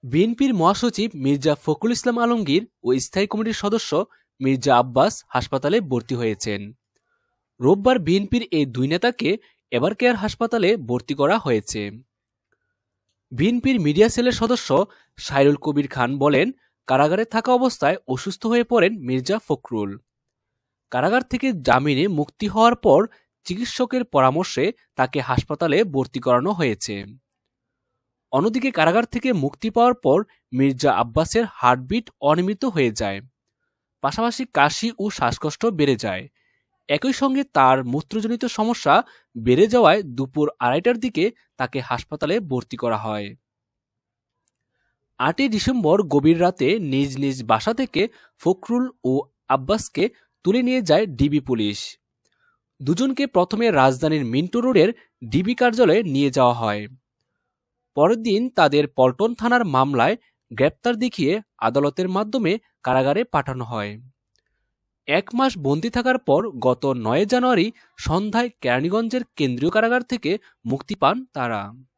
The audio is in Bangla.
বিএনপির মহাসচিব মির্জা ফখরুল ইসলাম আলমগীর ও স্থায়ী কমিটির সদস্য মির্জা আব্বাস হাসপাতালে ভর্তি হয়েছেন। রোববার বিএনপির এই দুই নেতাকে এবার কেয়ার হাসপাতালে ভর্তি করা হয়েছে। বিএনপির মিডিয়া সেলের সদস্য সাইরুল কবির খান বলেন, কারাগারে থাকা অবস্থায় অসুস্থ হয়ে পড়েন মির্জা ফখরুল। কারাগার থেকে জামিনে মুক্তি হওয়ার পর চিকিৎসকের পরামর্শে তাকে হাসপাতালে ভর্তি করানো হয়েছে। অন্যদিকে কারাগার থেকে মুক্তি পাওয়ার পর মির্জা আব্বাসের হার্টবিট অনিয়মিত হয়ে যায়, পাশাপাশি কাশি ও শ্বাসকষ্ট বেড়ে যায়। একই সঙ্গে তার মূত্রজনিত সমস্যা বেড়ে যাওয়ায় দুপুর 2:30টার দিকে তাকে হাসপাতালে ভর্তি করা হয়। 8ই ডিসেম্বর গভীর রাতে নিজ নিজ বাসা থেকে ফখরুল ও আব্বাসকে তুলে নিয়ে যায় ডিবি পুলিশ। দুজনকে প্রথমে রাজধানীর মিন্টো রোডের ডিবি কার্যালয়ে নিয়ে যাওয়া হয়। পরের দিন তাদের পল্টন থানার মামলায় গ্রেপ্তার দেখিয়ে আদালতের মাধ্যমে কারাগারে পাঠানো হয়। 1 মাস বন্দী থাকার পর গত 9 জানুয়ারি সন্ধ্যায় কেরানীগঞ্জের কেন্দ্রীয় কারাগার থেকে মুক্তি পান তারা।